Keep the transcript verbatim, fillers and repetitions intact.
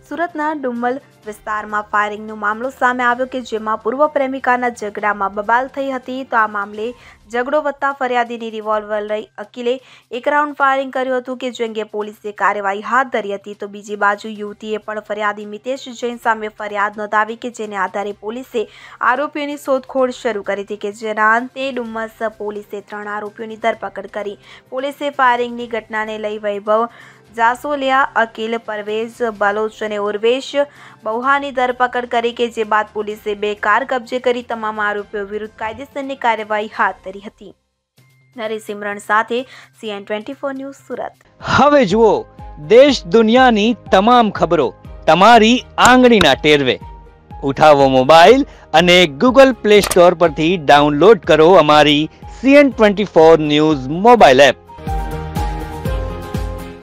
સુરતના ડુમ્મલ વિસ્તારમાં ફાયરિંગનો મામલો સામે આવ્યો કે જેમાં પૂર્વ પ્રેમિકાના ઝઘડામાં બબાલ થઈ હતી। તો આ મામલે ઝઘડો વધતા ફરિયાદીની રિવોલ્વર લઈ અકીલે એક રાઉન્ડ ફાયરિંગ કર્યું હતું કે જે અંગે પોલીસે કાર્યવાહી હાથ ધરી હતી। તો બીજી બાજુ યુવતીએ પણ ફરિયાદી મિતેશ જૈન સામે ફરિયાદ નોંધાવી કે જેને આધારે પોલીસે આરોપીઓની શોધખોળ શરૂ કરી હતી કે જેના અંતે ડુમ્મસ પોલીસે ત્રણ આરોપીઓની ધરપકડ કરી। પોલીસે ફાયરિંગની ઘટનાને લઈ વૈભવ જાસોલિયા, અકીલ, પરવેઝ બલોચ અને ઉર્વેશ બૌહાની ધરપકડ કરી કે જે બાદ પોલીસે બે કાર કબજે કરી તમામ આરોપીઓ વિરુદ્ધ કાયદેસરની કાર્યવાહી હાથ ધરી હતી। નરેશ સિમરણ સાથે CN twenty four news Surat. હવે જુઓ દેશ દુનિયાની તમામ ખબરો તમારી આંગળીના ટેરવે। ઉઠાવો મોબાઈલ અને ગૂગલ પ્લે સ્ટોર પરથી ડાઉનલોડ કરો અમારી CN twenty four news mobile app.